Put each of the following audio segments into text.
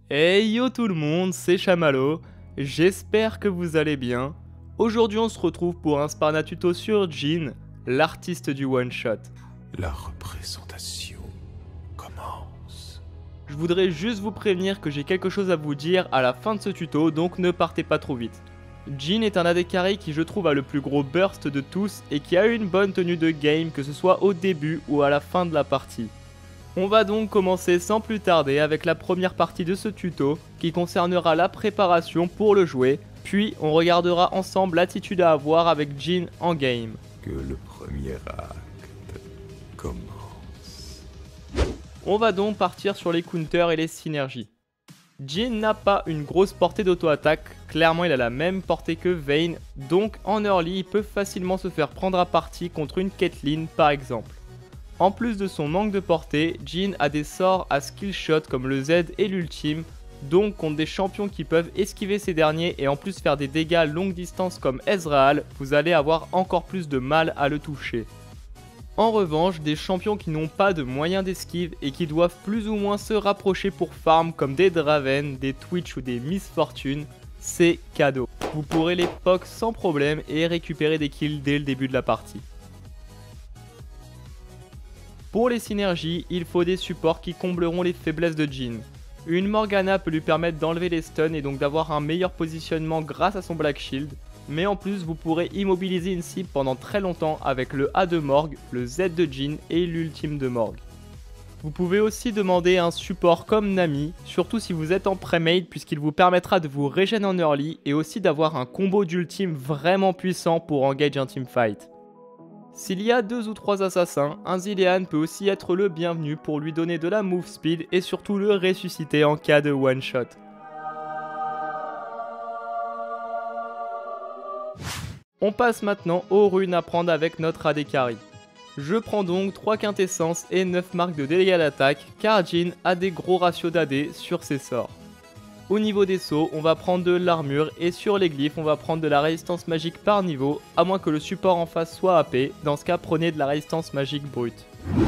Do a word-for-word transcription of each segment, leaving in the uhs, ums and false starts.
Hey yo tout le monde, c'est Chamallow, j'espère que vous allez bien. Aujourd'hui on se retrouve pour un Sparna tuto sur Jhin, l'artiste du one shot. La représentation commence. Je voudrais juste vous prévenir que j'ai quelque chose à vous dire à la fin de ce tuto, donc ne partez pas trop vite. Jhin est un A D carry qui je trouve a le plus gros burst de tous et qui a une bonne tenue de game, que ce soit au début ou à la fin de la partie. On va donc commencer sans plus tarder avec la première partie de ce tuto qui concernera la préparation pour le jouer, puis on regardera ensemble l'attitude à avoir avec Jhin en game. Que le premier acte commence. On va donc partir sur les counters et les synergies. Jhin n'a pas une grosse portée d'auto-attaque, clairement il a la même portée que Vayne, donc en early il peut facilement se faire prendre à partie contre une Caitlyn par exemple. En plus de son manque de portée, Jhin a des sorts à skill shot comme le Z et l'ultime, donc contre des champions qui peuvent esquiver ces derniers et en plus faire des dégâts longue distance comme Ezreal, vous allez avoir encore plus de mal à le toucher. En revanche, des champions qui n'ont pas de moyens d'esquive et qui doivent plus ou moins se rapprocher pour farm comme des Draven, des Twitch ou des Miss Fortune, c'est cadeau. Vous pourrez les poke sans problème et récupérer des kills dès le début de la partie. Pour les synergies, il faut des supports qui combleront les faiblesses de Jhin. Une Morgana peut lui permettre d'enlever les stuns et donc d'avoir un meilleur positionnement grâce à son Black Shield, mais en plus vous pourrez immobiliser une cible pendant très longtemps avec le A de Morg, le Z de Jhin et l'ultime de Morg. Vous pouvez aussi demander un support comme Nami, surtout si vous êtes en pré-made puisqu'il vous permettra de vous régénérer en early et aussi d'avoir un combo d'ultime vraiment puissant pour engage un teamfight. S'il y a deux ou trois assassins, un Zilean peut aussi être le bienvenu pour lui donner de la move speed et surtout le ressusciter en cas de one shot. On passe maintenant aux runes à prendre avec notre A D carry. Je prends donc trois quintessences et neuf marques de dégâts d'attaque car Jhin a des gros ratios d'A D sur ses sorts. Au niveau des sauts, on va prendre de l'armure et sur les glyphes, on va prendre de la résistance magique par niveau, à moins que le support en face soit A P, dans ce cas prenez de la résistance magique brute.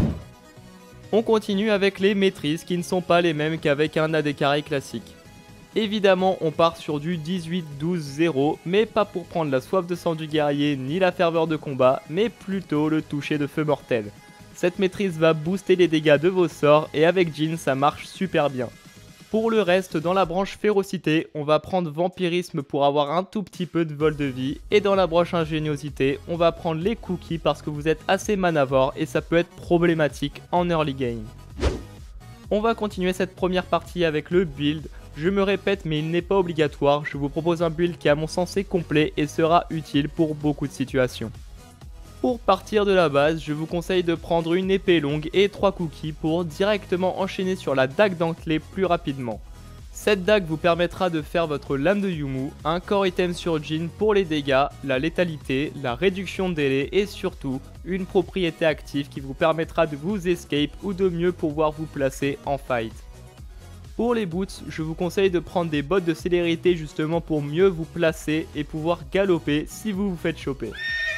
On continue avec les maîtrises qui ne sont pas les mêmes qu'avec un A D carry classique. Évidemment, on part sur du dix-huit douze zéro, mais pas pour prendre la soif de sang du guerrier ni la ferveur de combat, mais plutôt le toucher de feu mortel. Cette maîtrise va booster les dégâts de vos sorts et avec Jhin ça marche super bien. Pour le reste, dans la branche férocité, on va prendre vampirisme pour avoir un tout petit peu de vol de vie. Et dans la branche ingéniosité, on va prendre les cookies parce que vous êtes assez manavore et ça peut être problématique en early game. On va continuer cette première partie avec le build. Je me répète mais il n'est pas obligatoire, je vous propose un build qui à mon sens est complet et sera utile pour beaucoup de situations. Pour partir de la base, je vous conseille de prendre une épée longue et trois cookies pour directement enchaîner sur la dague dentelée plus rapidement. Cette dague vous permettra de faire votre lame de Yumu, un core item sur Jhin pour les dégâts, la létalité, la réduction de délai et surtout une propriété active qui vous permettra de vous escape ou de mieux pouvoir vous placer en fight. Pour les boots, je vous conseille de prendre des bottes de célérité justement pour mieux vous placer et pouvoir galoper si vous vous faites choper.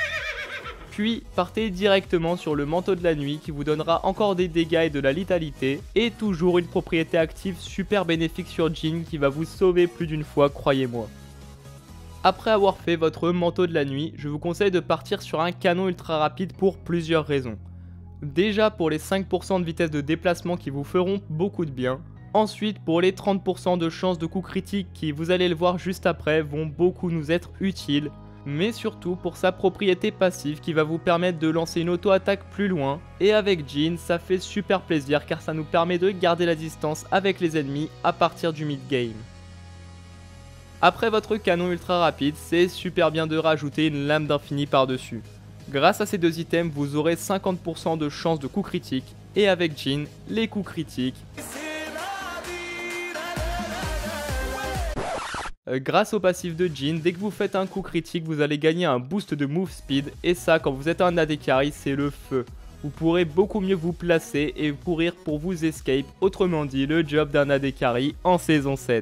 Puis partez directement sur le manteau de la nuit qui vous donnera encore des dégâts et de la létalité et toujours une propriété active super bénéfique sur Jhin qui va vous sauver plus d'une fois, croyez-moi. Après avoir fait votre manteau de la nuit, je vous conseille de partir sur un canon ultra rapide pour plusieurs raisons. Déjà pour les cinq pour cent de vitesse de déplacement qui vous feront beaucoup de bien. Ensuite pour les trente pour cent de chances de coup critique qui, vous allez le voir juste après, vont beaucoup nous être utiles. Mais surtout pour sa propriété passive qui va vous permettre de lancer une auto-attaque plus loin. Et avec Jhin, ça fait super plaisir car ça nous permet de garder la distance avec les ennemis à partir du mid-game. Après votre canon ultra rapide, c'est super bien de rajouter une lame d'infini par-dessus. Grâce à ces deux items, vous aurez cinquante pour cent de chance de coup critique. Et avec Jhin, les coups critiques... Grâce au passif de Jhin, dès que vous faites un coup critique, vous allez gagner un boost de move speed et ça, quand vous êtes un A D carry, c'est le feu. Vous pourrez beaucoup mieux vous placer et courir pour vous escape, autrement dit le job d'un A D carry en saison sept.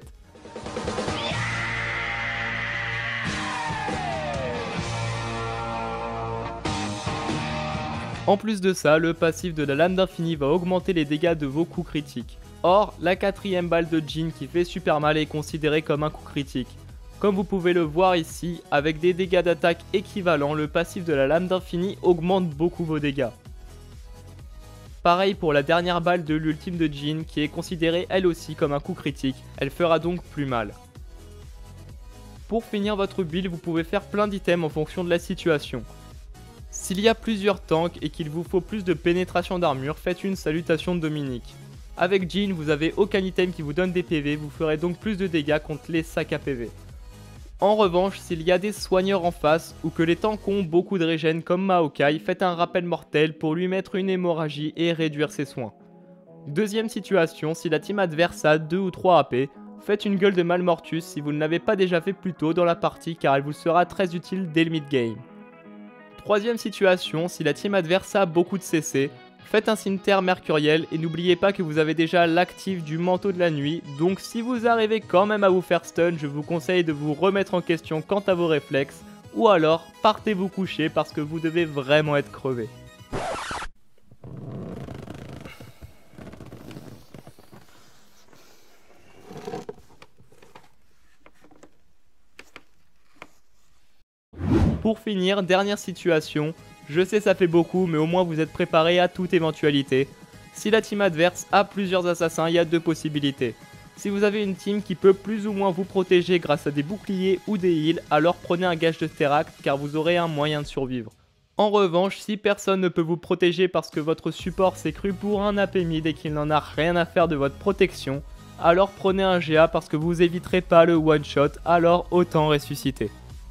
En plus de ça, le passif de la lame d'infini va augmenter les dégâts de vos coups critiques. Or, la quatrième balle de Jhin qui fait super mal est considérée comme un coup critique. Comme vous pouvez le voir ici, avec des dégâts d'attaque équivalents, le passif de la lame d'infini augmente beaucoup vos dégâts. Pareil pour la dernière balle de l'ultime de Jhin qui est considérée elle aussi comme un coup critique, elle fera donc plus mal. Pour finir votre build, vous pouvez faire plein d'items en fonction de la situation. S'il y a plusieurs tanks et qu'il vous faut plus de pénétration d'armure, faites une salutation de Dominique. Avec Jhin, vous n'avez aucun item qui vous donne des P V, vous ferez donc plus de dégâts contre les sacs à P V. En revanche, s'il y a des soigneurs en face ou que les tanks ont beaucoup de régène comme Maokai, faites un rappel mortel pour lui mettre une hémorragie et réduire ses soins. Deuxième situation, si la team adverse a deux ou trois A P, faites une gueule de Malmortus si vous ne l'avez pas déjà fait plus tôt dans la partie car elle vous sera très utile dès le mid-game. Troisième situation, si la team adverse a beaucoup de C C, faites un Cinder mercuriel et n'oubliez pas que vous avez déjà l'actif du manteau de la nuit, donc si vous arrivez quand même à vous faire stun, je vous conseille de vous remettre en question quant à vos réflexes, ou alors partez vous coucher parce que vous devez vraiment être crevé. Pour finir, dernière situation, je sais ça fait beaucoup mais au moins vous êtes préparé à toute éventualité. Si la team adverse a plusieurs assassins, il y a deux possibilités. Si vous avez une team qui peut plus ou moins vous protéger grâce à des boucliers ou des heals, alors prenez un gage de Teract car vous aurez un moyen de survivre. En revanche, si personne ne peut vous protéger parce que votre support s'est cru pour un A P mid et qu'il n'en a rien à faire de votre protection, alors prenez un G A parce que vous éviterez pas le one shot, alors autant ressusciter.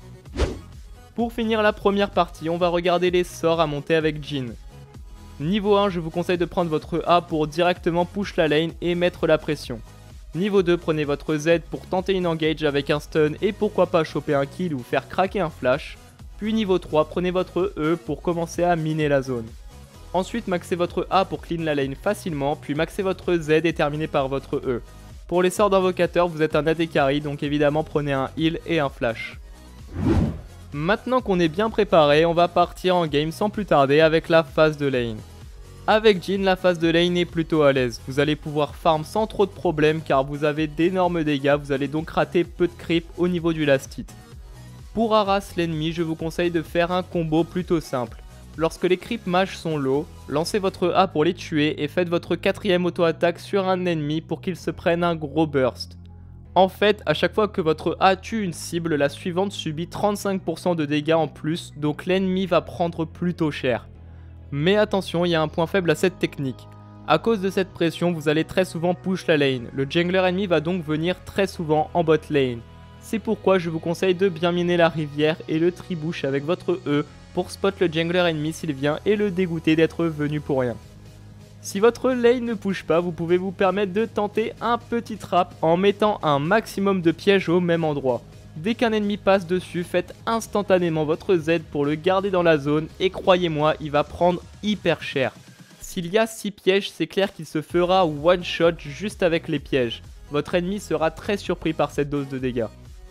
Pour finir la première partie, on va regarder les sorts à monter avec Jhin. Niveau un, je vous conseille de prendre votre A pour directement push la lane et mettre la pression. Niveau deux, prenez votre Z pour tenter une engage avec un stun et pourquoi pas choper un kill ou faire craquer un flash. Puis niveau trois, prenez votre E pour commencer à miner la zone. Ensuite, maxez votre A pour clean la lane facilement, puis maxez votre Z et terminez par votre E. Pour les sorts d'invocateur, vous êtes un A D carry, donc évidemment prenez un heal et un flash. Maintenant qu'on est bien préparé, on va partir en game sans plus tarder avec la phase de lane. Avec Jhin, la phase de lane est plutôt à l'aise. Vous allez pouvoir farm sans trop de problèmes car vous avez d'énormes dégâts, vous allez donc rater peu de creep au niveau du last hit. Pour harass l'ennemi, je vous conseille de faire un combo plutôt simple. Lorsque les creep mage sont low, lancez votre A pour les tuer et faites votre quatrième auto-attaque sur un ennemi pour qu'il se prenne un gros burst. En fait, à chaque fois que votre A tue une cible, la suivante subit trente-cinq pour cent de dégâts en plus, donc l'ennemi va prendre plutôt cher. Mais attention, il y a un point faible à cette technique. A cause de cette pression, vous allez très souvent push la lane. Le jungler ennemi va donc venir très souvent en bot lane. C'est pourquoi je vous conseille de bien miner la rivière et le tribouche avec votre E pour spot le jungler ennemi s'il vient et le dégoûter d'être venu pour rien. Si votre lane ne push pas, vous pouvez vous permettre de tenter un petit trap en mettant un maximum de pièges au même endroit. Dès qu'un ennemi passe dessus, faites instantanément votre Z pour le garder dans la zone et croyez-moi, il va prendre hyper cher. S'il y a six pièges, c'est clair qu'il se fera one shot juste avec les pièges. Votre ennemi sera très surpris par cette dose de dégâts.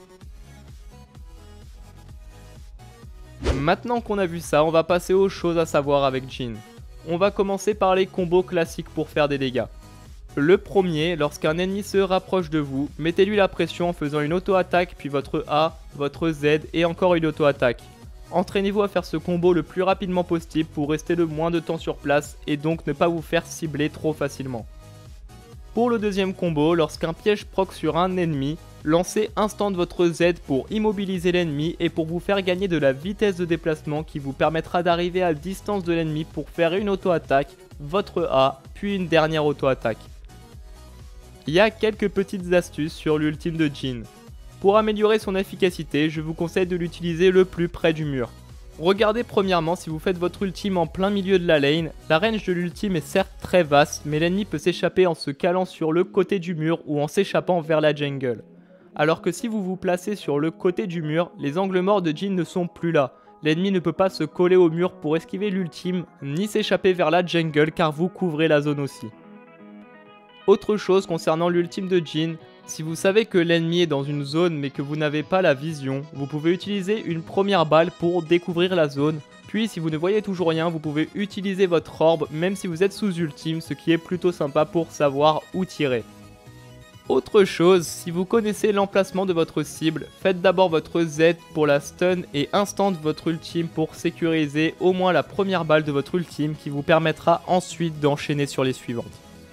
Maintenant qu'on a vu ça, on va passer aux choses à savoir avec Jhin. On va commencer par les combos classiques pour faire des dégâts. Le premier, lorsqu'un ennemi se rapproche de vous, mettez-lui la pression en faisant une auto-attaque, puis votre A, votre Z et encore une auto-attaque. Entraînez-vous à faire ce combo le plus rapidement possible pour rester le moins de temps sur place et donc ne pas vous faire cibler trop facilement. Pour le deuxième combo, lorsqu'un piège proc sur un ennemi, lancez instant votre Z pour immobiliser l'ennemi et pour vous faire gagner de la vitesse de déplacement qui vous permettra d'arriver à distance de l'ennemi pour faire une auto-attaque, votre A, puis une dernière auto-attaque. Il y a quelques petites astuces sur l'ultime de Jhin. Pour améliorer son efficacité, je vous conseille de l'utiliser le plus près du mur. Regardez premièrement si vous faites votre ultime en plein milieu de la lane, la range de l'ultime est certes très vaste, mais l'ennemi peut s'échapper en se calant sur le côté du mur ou en s'échappant vers la jungle. Alors que si vous vous placez sur le côté du mur, les angles morts de Jhin ne sont plus là. L'ennemi ne peut pas se coller au mur pour esquiver l'ultime, ni s'échapper vers la jungle car vous couvrez la zone aussi. Autre chose concernant l'ultime de Jhin, Si vous savez que l'ennemi est dans une zone mais que vous n'avez pas la vision, vous pouvez utiliser une première balle pour découvrir la zone. Puis si vous ne voyez toujours rien, vous pouvez utiliser votre orbe même si vous êtes sous ultime, ce qui est plutôt sympa pour savoir où tirer. Autre chose, si vous connaissez l'emplacement de votre cible, faites d'abord votre Z pour la stun et instant votre ultime pour sécuriser au moins la première balle de votre ultime qui vous permettra ensuite d'enchaîner sur les suivantes.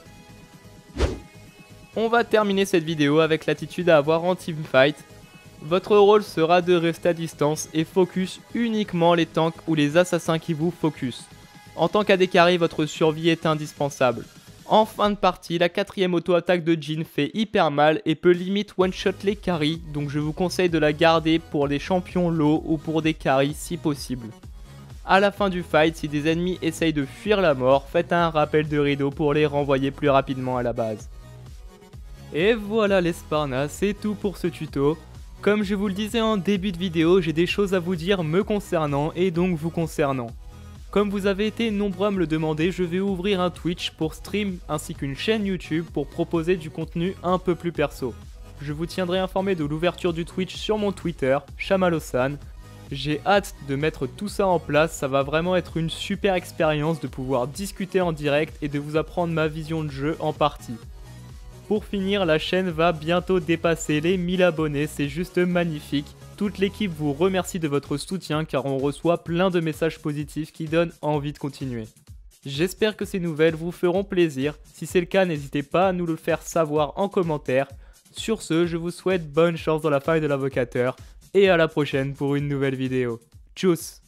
On va terminer cette vidéo avec l'attitude à avoir en teamfight. Votre rôle sera de rester à distance et focus uniquement les tanks ou les assassins qui vous focus. En tant qu'A D carry, votre survie est indispensable. En fin de partie, la quatrième auto-attaque de Jhin fait hyper mal et peut limite one-shot les carries, donc je vous conseille de la garder pour les champions low ou pour des carries si possible. A la fin du fight, si des ennemis essayent de fuir la mort, faites un rappel de rideau pour les renvoyer plus rapidement à la base. Et voilà les Sparnas, c'est tout pour ce tuto. Comme je vous le disais en début de vidéo, j'ai des choses à vous dire me concernant et donc vous concernant. Comme vous avez été nombreux à me le demander, je vais ouvrir un Twitch pour stream ainsi qu'une chaîne YouTube pour proposer du contenu un peu plus perso. Je vous tiendrai informé de l'ouverture du Twitch sur mon Twitter, Chamalosan. J'ai hâte de mettre tout ça en place, ça va vraiment être une super expérience de pouvoir discuter en direct et de vous apprendre ma vision de jeu en partie. Pour finir, la chaîne va bientôt dépasser les mille abonnés, c'est juste magnifique. Toute l'équipe vous remercie de votre soutien car on reçoit plein de messages positifs qui donnent envie de continuer. J'espère que ces nouvelles vous feront plaisir. Si c'est le cas, n'hésitez pas à nous le faire savoir en commentaire. Sur ce, je vous souhaite bonne chance dans la faille de l'invocateur et à la prochaine pour une nouvelle vidéo. Tchuss!